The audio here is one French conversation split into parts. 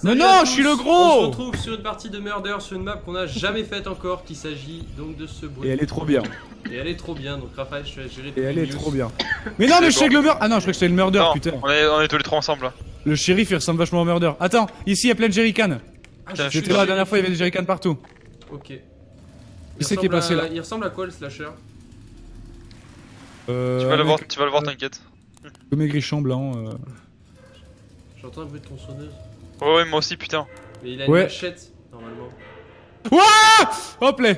Mais Salut non, à je tous. suis le On se gros. retrouve sur une partie de Murder sur une map qu'on n'a jamais faite encore, qui s'agit donc de ce bruit. Et elle est trop bien. Et elle est trop bien, donc Raphaël, je vais gérer Et tes elle est news. trop bien. Mais non, mais je suis avec le murder. Ah non, je crois que c'était le murder, Non, putain. on est tous les trois ensemble là. Le shérif il ressemble vachement au murder. Attends, ici il y a plein de jerrycans. Ah, Putain, je suis J'étais là la dernière fois, il y avait des jerrycans partout. Ok. Qui c'est qui est passé là? Il ressemble à quoi le slasher? Tu vas le voir, t'inquiète. Comme maigrichon blanc. J'entends un bruit de tronçonneuse. Ouais, ouais, moi aussi, putain. Mais il a une Ouais. machette, normalement. Ouah! Hop là!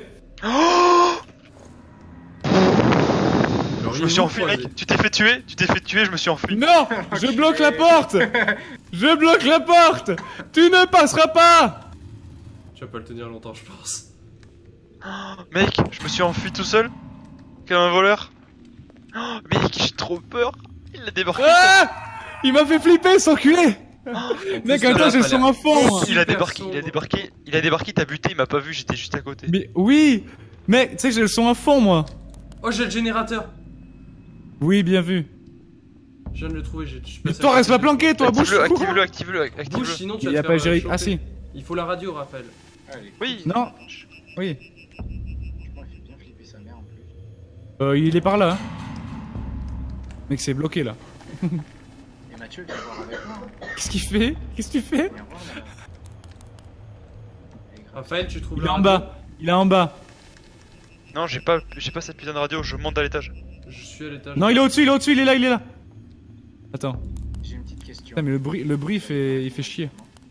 Je me suis enfui, mec. Tu t'es fait tuer, je me suis enfui. Non! Je bloque la porte! Je bloque la porte! Tu ne passeras pas! Tu vas pas le tenir longtemps, je pense. Mec, je me suis enfui tout seul. Comme un voleur. Oh, mec, j'ai trop peur. Il a débarqué. Ah! Il m'a fait flipper, cet enculé! Mec, plus, attends, ça j'ai va le son pas à fond! moi. Il a super débarqué, sombre. il a débarqué, t'as buté, il m'a pas vu, j'étais juste à côté. Mais oui! Mec, tu sais, j'ai le son à fond, moi! Oh, j'ai le générateur. Oui, bien vu. Je viens de le trouver, je suis Mais passé toi, à reste pas côté. planqué, toi, bouge! Active-le. Bouge, sinon tu Il vas y a te pas faire, Jerry. choper. Ah si! Il faut la radio, Raphaël. Allez, Oui. Non! Oui. franchement, il fait bien flipper sa mère en plus. Il est par là. Hein. Mec, c'est bloqué là. Et Mathieu, viens voir avec moi. Qu'est-ce qu'il fait? Qu'est-ce que tu fais? Viens voir là. Elle est grave. Raphaël, tu trouves Il est la en radio? bas. Il est en bas. Non, j'ai pas cette putain de radio, je monte à l'étage. Je suis à l'étage. Non, il est au-dessus, il est là. Attends. J'ai une petite question. Putain, mais le bruit il fait chier.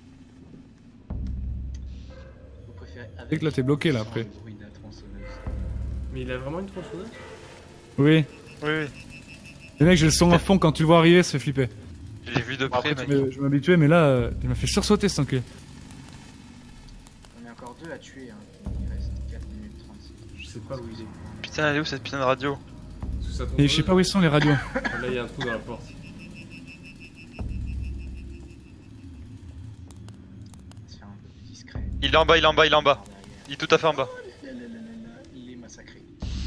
Vous préférez C'est avec que là, t'es bloqué, là, ou sans après. le bruit de la tronçonneuse? Mais il a vraiment une tronçonneuse? Oui. Oui. Le mec, j'ai le son à fond quand tu le vois arriver, ça fait flipper. Je l'ai vu de Bon, après, près, tu mec. Je m'habituais, mais là, il m'a fait sursauter cet enculé. On est encore deux à tuer. Hein. Il reste 4 minutes 36. Je sais pas où il est. Putain, elle est où cette putain de radio? Sous sa Et tronçonneuse. je sais pas où ils sont les radios. Ah, là, il y a un trou dans la porte. On va se faire un peu plus discret. Il est en bas. Par derrière. Il est tout à fait en bas. Il est massacré.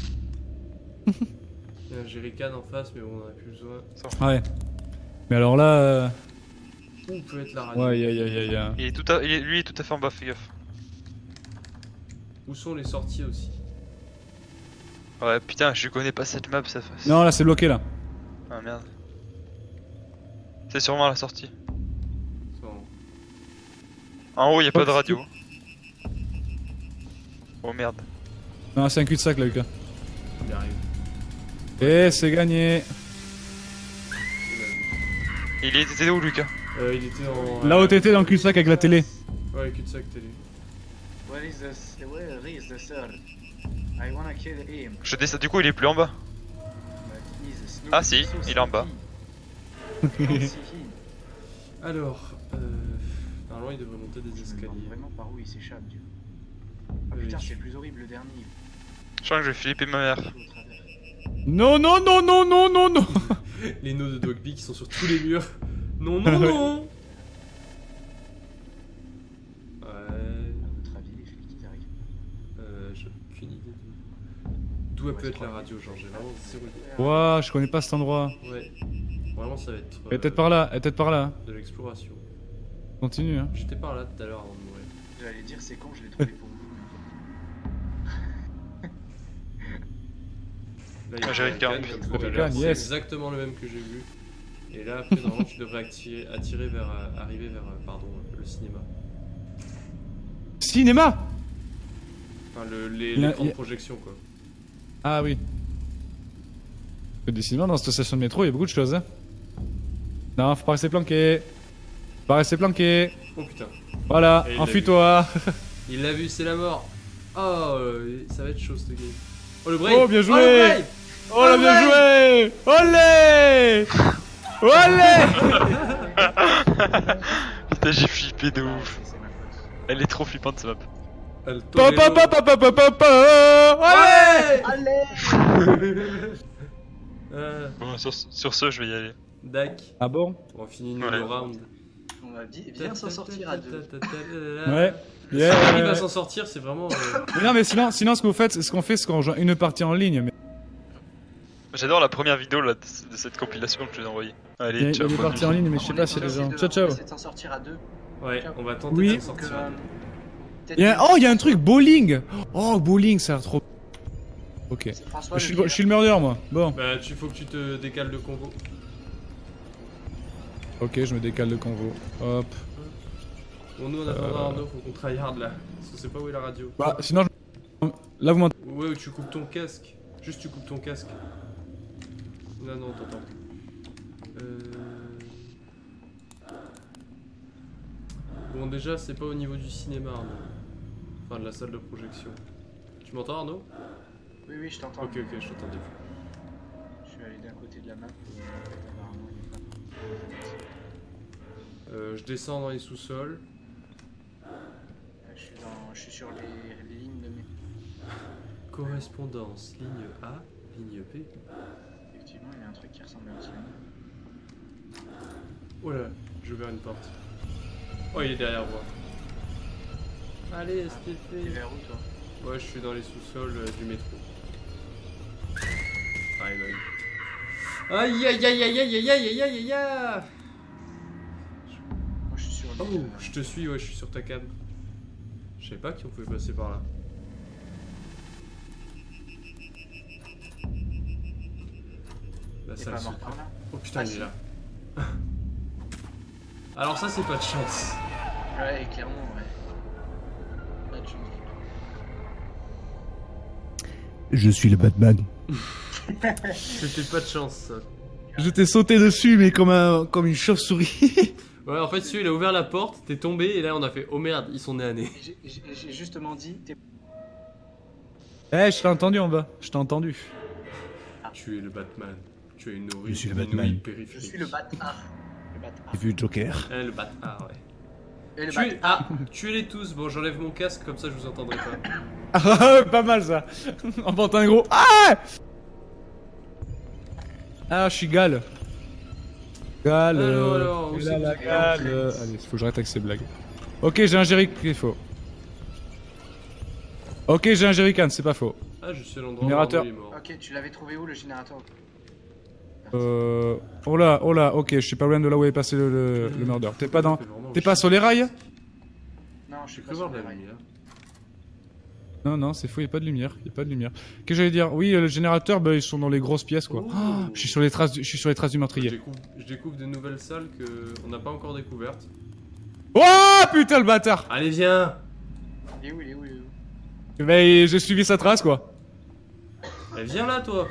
Il y a un jerrycan en face, mais bon, on en a plus besoin. Ouais. Mais alors là. Où peut être la radio? Ouais, y'a. Lui, il est tout à fait en bas, fais gaffe. Où sont les sorties aussi? Ouais, putain, je connais pas cette map, ça fait. Non, là, c'est bloqué là. Ah merde. C'est sûrement la sortie. Sans- En haut, y a pas de Oh, radio. Oh merde. Non, c'est un cul-de-sac là, Lucas. Il arrive. Et c'est gagné. Il était où, Lucas? Il était en. Là où t'étais dans le cul-de-sac avec la télé. Ouais, cul-de-sac télé. Where is the third? I wanna kill him. Je descends, du coup, il est plus en bas. But he's a snoop, Ah, si, so il est en bas. sleepy. I can't see him. Alors, normalement il devrait monter des Je me demande escaliers. vraiment par où il s'échappe, Dieu. Ah Oui. putain, c'est le plus horrible le dernier. Je crois que je vais flipper ma mère. Au travers. Non, non, non, non, non, non, non. Les noms de Dogby qui sont sur tous les murs. Non, non, non. Ouais. À votre avis, les flics qui t'arrivent. J'ai aucune idée d'où elle peut être la radio, genre j'ai vraiment zéro idée. Ouah, je connais pas cet endroit. Ouais. Vraiment ça va être. Elle est peut-être par là, elle est peut-être par là. De l'exploration. Continue, hein. J'étais par là tout à l'heure avant de mourir. J'allais dire, c'est quand je l'ai trouvé pour vous. Là, il y a Ah, j'avais un le can, can, comme le tout à can, l'heure. C'est yes. exactement le même que j'ai vu. Et là, après, normalement, tu devrais attirer vers. Arriver vers. Pardon, le cinéma. Cinéma. Enfin, Il y a- l'écran il y de a- projection, quoi. Ah oui. Décidément, dans cette station de métro, il y a beaucoup de choses, hein. Non, faut pas rester planqué. Faut pas rester planqué. Oh putain. Voilà, Et il l'a enfuis-toi. Il l'a vu, c'est la mort. Oh, ça va être chaud ce game. Oh le break. Oh, bien joué. Oh, le break. Oh là, bien joué. Olé. Olé. Putain, j'ai flippé de Ah, ouf. c'est ma faute. Elle est trop flippante, cette map. El Pa pa pa pa pa pa pa pa. Allez. Bon, sur ce, je vais y aller. Dac. Ah bon? On finit Ouais. le round. On va bien s'en sortir à deux. Ouais. Si Yeah. on arrive à s'en sortir, c'est vraiment. Mais non, mais sinon, ce que vous faites, ce qu'on fait, c'est qu'on rejoint une partie en ligne. Mais J'adore la première vidéo là, de cette compilation que je t'ai envoyée. il y a Allez, ciao. des bonne parties nuit. en ligne, mais je sais pas s'il y a des gens. Ciao, ciao. On essaie de s'en sortir à deux. Ouais, on va tenter Oui. de s'en sortir. Oh, il y a un truc, bowling. Oh, bowling, ça a l'air trop... Ok. François, Je suis le murder, moi. Bon. Bah, faut que tu te décales de convo. Ok, je me décale de convo. Hop. Bon, nous, en attendant Arnaud, faut qu'on tryhard là. Parce que c'est pas où est la radio. Bah, sinon, là, vous m'entendez. Ouais, où tu coupes ton casque. Juste, tu coupes ton casque. Non, non, t'entends. Bon, déjà, c'est pas au niveau du cinéma, Arnaud. Enfin, de la salle de projection. Tu m'entends, Arnaud? Oui, oui, je t'entends. Ok, ok, je t'entendais plus. Je suis allé d'un côté de la map. Apparemment, il est pas. Je descends dans les sous-sols. Je suis sur les lignes de mes. Correspondance, ligne A, ligne B. Effectivement, il y a un truc qui ressemble à un cylindre. Oh là, j'ai ouvert une porte. Oh, il est derrière moi. Allez, T'es Stéphane. vers où, toi? Ouais, je suis dans les sous-sols du métro. Aïe, aïe. Aïe, aïe, aïe, aïe, aïe, aïe, aïe, aïe, aïe, aïe. Moi, je suis sur les. Oh, je te suis, ouais, je suis sur ta cam. Je savais pas qu'on pouvait passer par là. La T'es salle pas mort secrète. par là? Oh putain, Ah, il est si. là. Alors ça, c'est pas de chance. Ouais, clairement, ouais. Pas de chance. Je suis le Batman. C'était pas de chance, ça. Je t'ai sauté dessus, mais comme une chauve-souris. Ouais, en fait, celui il a ouvert la porte, t'es tombé, et là, on a fait oh merde, ils sont nés à nez. J'ai justement dit. Eh, je t'ai entendu en bas. Je t'ai entendu. Tu es le Batman. Tu as une Je suis le une Batman. ouïe Je périphérique. suis le bâtard. Le bâtard. J'ai vu Joker. Eh, le Batman, ouais. Et le Tuez... bâtard. Ah, tuez-les tous. Bon, j'enlève mon casque, comme ça, je vous entendrai pas. Ah, pas mal ça. On va entendre un gros. Ah! Ah, je suis Gal. Gal. Alors, où là, c'est la que- Gal. Allez, faut que j'arrête avec ces blagues. Ok, j'ai un jerrycan, c'est faux. Ok, j'ai un jerrycan, c'est pas faux. Ah, je suis à l'endroit où Générateur. Arnaud est mort. Ok, tu l'avais trouvé où le générateur? Oh là, ok, je suis pas loin de là où est passé le murder. T'es pas dans. T'es pas sur les rails? Non, je suis J'ai pas cru voir sur de les la rails. lumière. Non, non, c'est faux, y'a pas de lumière. Y'a pas de lumière. Qu'est-ce que j'allais dire? Oui, le générateur, bah, ils sont dans les grosses pièces, quoi. Oh. Oh, je suis sur les traces du meurtrier. Je découvre des nouvelles salles qu'on n'a pas encore découvertes. Oh putain, le bâtard! Allez, viens! Il est où? Il est où? Il est où? Bah, j'ai suivi sa trace, quoi. Eh, viens là, toi!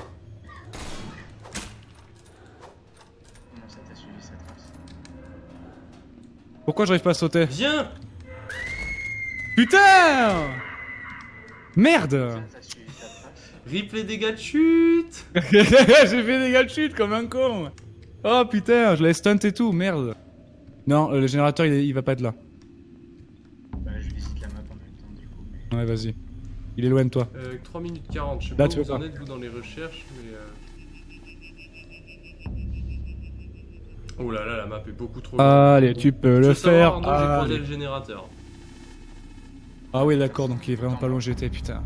Comment ça, t'as suivi cette trace? Pourquoi j'arrive pas à sauter? Viens! Putain! Merde! Ça, t'as suivi sa trace? Rip les dégâts de chute! J'ai fait des gars de chute comme un con! Oh putain, je l'ai stunt et tout, merde! Non, le générateur il va pas être là. Bah, je visite la map en même temps, du coup. Mais... Ouais, vas-y. Il est loin de toi. 3 minutes 40, je sais Là, pas tu où veux vous en pas. êtes, vous, dans les recherches, mais... Oh là là, la map est beaucoup trop longue. Allez, tu peux le Je veux savoir, faire. Arnaud, j'ai croisé Allez. le générateur. Ah oui, d'accord, donc il est vraiment pas loin GT, putain.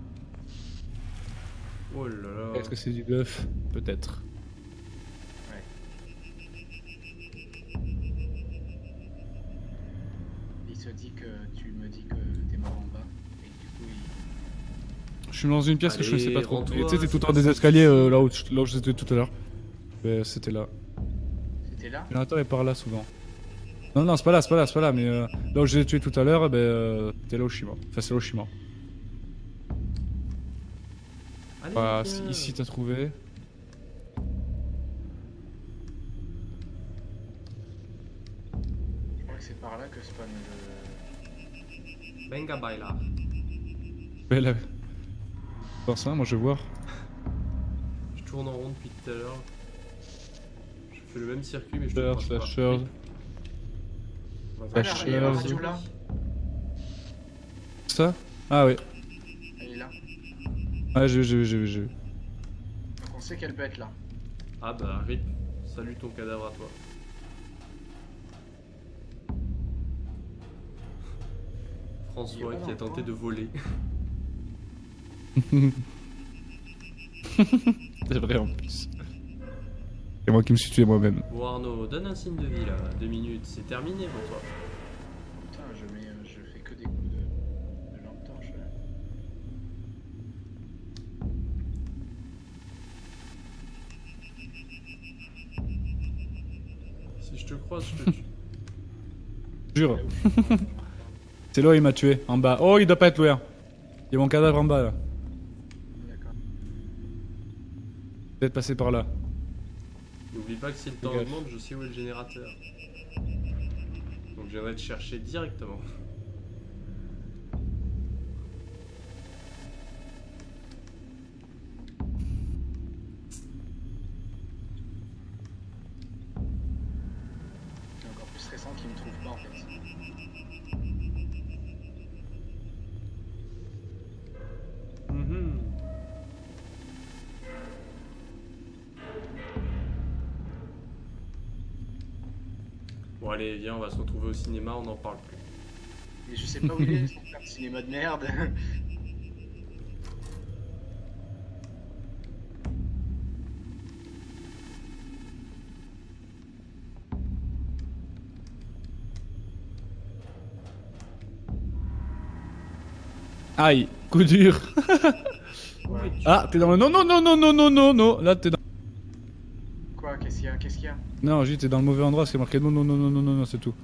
Oh là là. Est-ce que c'est du bluff? Peut-être. Il se dit que tu me dis que t'es mort en bas. Et du coup, il... Je suis dans une pièce que je Allez, sais pas trop. rends-toi, Et tu sais, t'es tout c'est en des pas escaliers si- là où j'étais tout à l'heure. Mais c'était là. C'était là? Le générateur est par là souvent. Non, non, c'est pas là, mais là où je l'ai tué tout à l'heure, t'es là où je suis mort. Enfin, c'est là où je suis mort. Allez, Voilà, viens. ici t'as trouvé. Je crois que c'est par là que spawn le... Venga bailar. Mais là. Dans ça, moi je vais voir. Je tourne en rond depuis tout à l'heure. Je fais le même circuit, mais je te Slasher, croise pas. slasher. On va Ah, faire- là, il y a la radio là. Ça? Ah oui. Elle est là. Ah, j'ai vu. Donc on sait qu'elle peut être là. Ah bah, rip. Salut ton cadavre à toi. François qui a tenté de voler. C'est vrai en plus. C'est moi qui me suis tué moi-même. Bon Arnaud, donne un signe de vie là. 2 minutes, c'est terminé pour toi. te croise, je te tue. Jure. C'est là où il m'a tué, en bas. Oh, il doit pas être loin. Il y a mon cadavre en bas là. D'accord. Peut-être passer par là. N'oublie pas que si le temps Dégage. augmente, je sais où est le générateur. Donc je viendrai te chercher directement. C'est encore plus stressant qu'il me trouve pas en fait. Mhm. Bon allez, viens, on va se retrouver au cinéma, on n'en parle plus. Mais je sais pas où il est, son putain de cinéma de merde. Aïe, coup dur. Ouais. Ah, t'es dans le... Non, non, non, non, non, non, non, non. Là, t'es dans... Quoi? Qu'est-ce qu'il y a? Qu'est-ce qu'il y a? Non, juste t'es dans le mauvais endroit, c'est marqué non, non, non, non, non, non, non, c'est tout.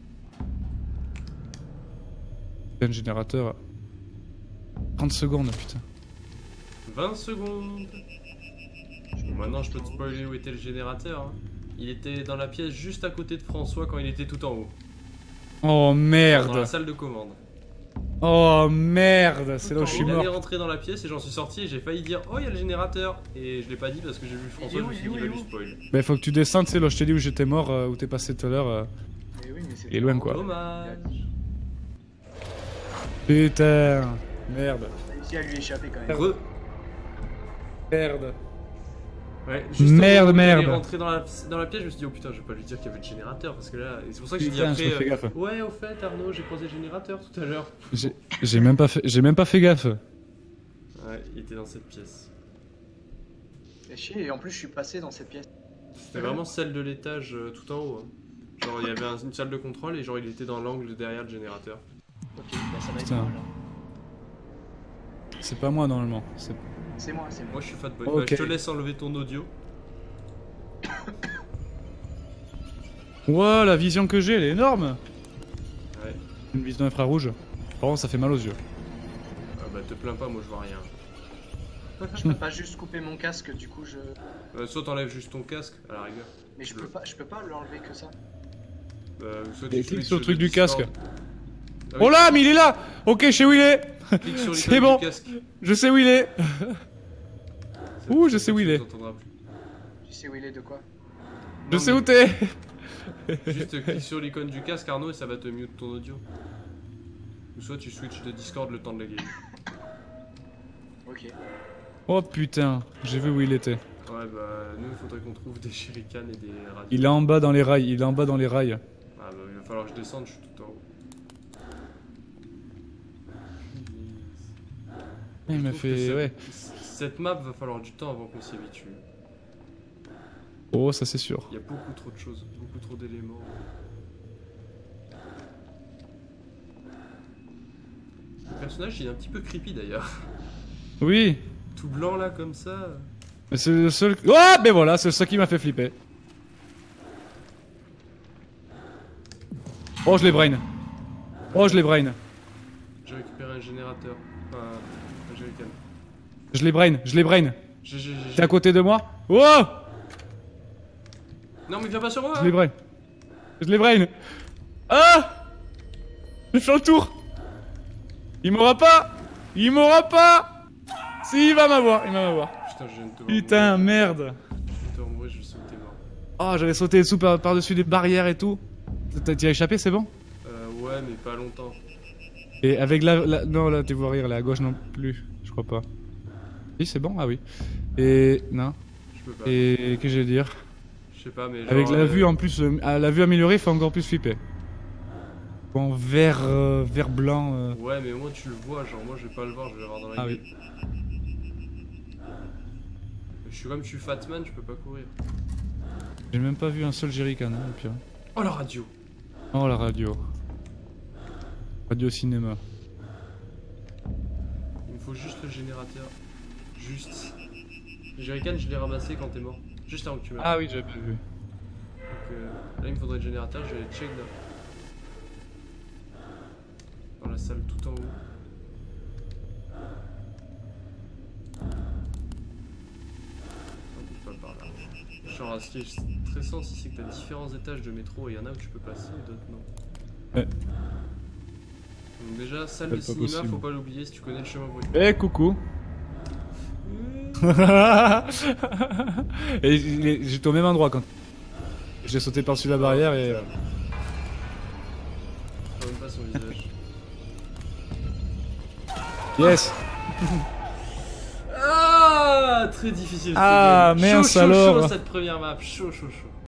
Un générateur. 30 secondes, putain. 20 secondes. Bon, maintenant je peux te spoiler où était le générateur. Hein. Il était dans la pièce juste à côté de François quand il était tout en haut. Oh Dans la merde. salle de commande. Oh merde, c'est là où je suis Il allait mort. rentrer dans la pièce et j'en suis sorti et j'ai failli dire oh il y a le générateur. Et je l'ai pas dit parce que j'ai vu François, je me suis dit il va lui spoil. Bah, faut que tu descendes, c'est là où je t'ai dit où j'étais mort, où t'es passé tout à l'heure. Mais oui, mais c'est. Il est loin quoi. Dommage. Putain. Merde. J'ai réussi à lui échapper quand même. Re. Merde. Ouais, juste Merde, au moment où il est merde. rentré dans la pièce, je me suis dit oh putain je vais pas lui dire qu'il y avait le générateur parce que là, et c'est pour ça que j'ai dit Putain, après j'ai pas fait gaffe. ouais au fait Arnaud j'ai croisé le générateur tout à l'heure. J'ai même pas fait gaffe. Ouais, il était dans cette pièce. Et chier, et en plus je suis passé dans cette pièce. C'était vraiment celle de l'étage tout en haut. Hein. Genre il y avait une salle de contrôle et genre il était dans l'angle derrière le générateur. Ok, bah ça va être Putain. moi là. C'est pas moi normalement. C'est moi, c'est moi. Moi je suis Fatboy. Ok. Bah, je te laisse enlever ton audio. Ouah, la vision que j'ai, elle est énorme. Ouais. Une vision infrarouge. Par contre, ça fait mal aux yeux. Ah bah te plains pas, moi je vois rien. Je peux pas juste couper mon casque, du coup je. Soit t'enlèves juste ton casque à la rigueur. Mais je peux pas l'enlever que ça. Soit Et tu clique switches sur le truc de du casque. Discord. Ah oui, Oh là, mais il est là. Ok, je sais où il est. clique sur C'est l'icône bon. du casque. Je sais où il est. Ça- Ouh, je ça, sais où tu il est. nous entendras plus. Tu sais où il est de quoi? Je Non, sais mais où t'es. Juste clique sur l'icône du casque Arnaud et ça va te mute ton audio. Ou soit tu switches de Discord le temps de la game. Ok. Oh putain, j'ai vu où il était. Ouais bah nous il faudrait qu'on trouve des shurikens et des radios. Il est en bas dans les rails. Il est en bas dans les rails. Ah bah il va falloir que je descende, je suis tout en haut. Il Je m'a trouve que fait... Ouais. Cette map va falloir du temps avant qu'on s'y habitue. Oh, ça c'est sûr. Il y a beaucoup trop de choses, beaucoup trop d'éléments. Le personnage il est un petit peu creepy d'ailleurs. Oui. Tout blanc là comme ça. Mais c'est le seul... Oh, ben voilà, c'est ça qui m'a fait flipper. Oh, je l'ai brain. Oh, je l'ai brain. J'ai récupéré un générateur. Enfin, un jerrycan. Je l'ai brain. Je l'ai brain. J'ai. T'es à côté de moi? Oh! Non mais viens pas sur moi Je hein. l'ai brain. Je l'ai brain. Ah! Je fais le tour. Il m'aura pas. Il m'aura pas. Si, il va m'avoir. Il va m'avoir. Putain, je viens de te voir Putain, mourir. merde. Je viens de te voir mourir, je sais où t'es mort. Oh, j'avais sauté dessous par-dessus des barrières et tout. T'y as échappé, c'est bon? Ouais, mais pas longtemps. Et avec non, là, t'es voir rire, là, à gauche non plus. Je crois pas. Oui, c'est bon? Ah oui. Et... Non. Je peux pas. Et... Qu'est-ce que je vais dire? Je sais pas, mais genre. Avec la vue en plus, la vue améliorée, il faut encore plus flipper. En vert, vert blanc. Ouais, mais au moins tu le vois, genre moi je vais pas le voir, je vais l'avoir dans la Ah gueule. oui. Je suis comme je suis Fatman, je peux pas courir. J'ai même pas vu un seul jerrycan, hein, au pire. Oh la radio! Oh, la radio. Radio cinéma. Il me faut juste le générateur. Juste. Le jerrycan, je l'ai ramassé quand t'es mort. Juste avant que tu meurs. Ah oui, j'avais vu. Ok. là il me faudrait le générateur, je vais aller check dans la salle tout en haut. Pas par là. Genre, ce qui est stressant aussi, c'est que t'as différents étages de métro et il y en a où tu peux passer et d'autres non. Ouais. Donc déjà, salle C'est de pas cinéma, possible. faut pas l'oublier si tu connais le chemin pour y Eh coucou. Et j'étais au même endroit quand j'ai sauté par-dessus la barrière et... Je vois même pas son visage. Yes. Ah, très difficile. Ah, cette game. mince chaud, alors. chaud cette première map, chaud.